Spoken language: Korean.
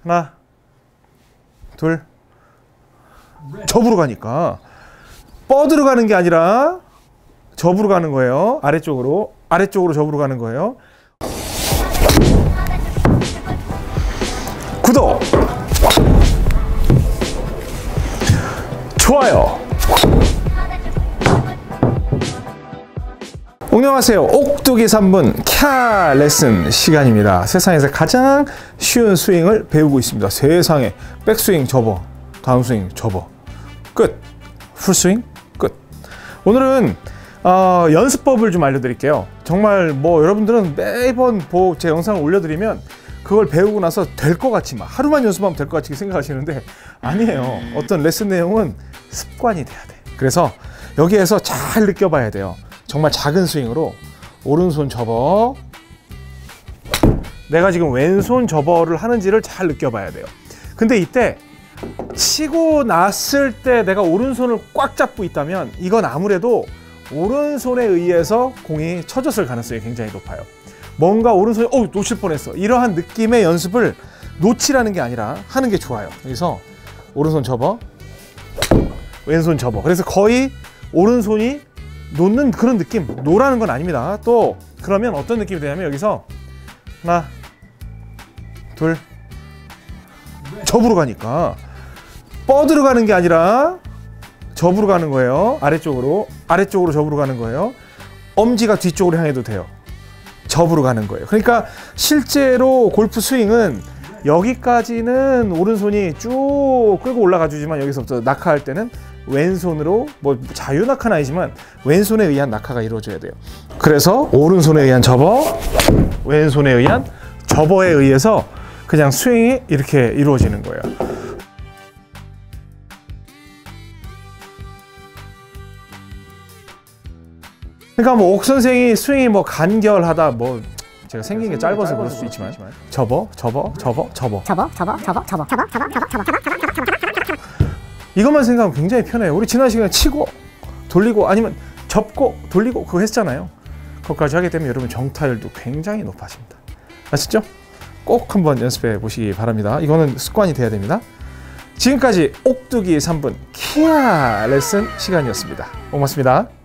하나, 둘. 접으로 가니까 뻗으러 가는 게 아니라 접으로 가는 거예요. 아래쪽으로 접으로 가는 거예요. 구독, 좋아요. 안녕하세요. 옥두기 3분 캬 레슨 시간입니다. 세상에서 가장 쉬운 스윙을 배우고 있습니다. 세상에 백스윙 접어, 다운스윙 접어, 끝. 풀스윙 끝. 오늘은 연습법을 좀 알려드릴게요. 정말 뭐 여러분들은 매번 제 영상을 올려드리면 그걸 배우고 나서 될 것 같지만, 하루만 연습하면 될 것 같이 생각하시는데 아니에요. 어떤 레슨 내용은 습관이 돼야 돼. 그래서 여기에서 잘 느껴봐야 돼요. 정말 작은 스윙으로 오른손 접어, 내가 지금 왼손 접어를 하는지를 잘 느껴봐야 돼요. 근데 이때 치고 났을 때 내가 오른손을 꽉 잡고 있다면 이건 아무래도 오른손에 의해서 공이 쳐졌을 가능성이 굉장히 높아요. 뭔가 오른손이 놓칠 뻔했어, 이러한 느낌의 연습을 놓치라는 게 아니라 하는 게 좋아요. 그래서 오른손 접어, 왼손 접어. 그래서 거의 오른손이 놓는 그런 느낌, 놓으라는 건 아닙니다. 또 그러면 어떤 느낌이 되냐면 여기서 하나, 둘, 접으로 가니까 뻗으러 가는 게 아니라 접으로 가는 거예요. 아래쪽으로 접으로 가는 거예요. 엄지가 뒤쪽으로 향해도 돼요. 접으로 가는 거예요. 그러니까 실제로 골프 스윙은 여기까지는 오른손이 쭉 끌고 올라가 주지만 여기서부터 낙하할 때는 왼손으로, 뭐 자유 낙하는 아니지만 왼손에 의한 낙하가 이루어져야 돼요. 그래서 오른손에 의한 접어, 왼손에 의한 접어에 의해서 그냥 스윙이 이렇게 이루어지는 거예요. 그러니까 뭐 옥 선생이 스윙이 뭐 간결하다, 뭐 제가 생긴 게 짧아서 그럴 수 있지만 접어, 이것만 생각하면 굉장히 편해요. 우리 지난 시간에 치고 돌리고 아니면 접고 돌리고 그거 했잖아요. 그것까지 하게 되면 여러분 정타율도 굉장히 높아집니다. 아시죠? 꼭 한번 연습해 보시기 바랍니다. 이거는 습관이 돼야 됩니다. 지금까지 옥두기 3분 캬 레슨 시간이었습니다. 고맙습니다.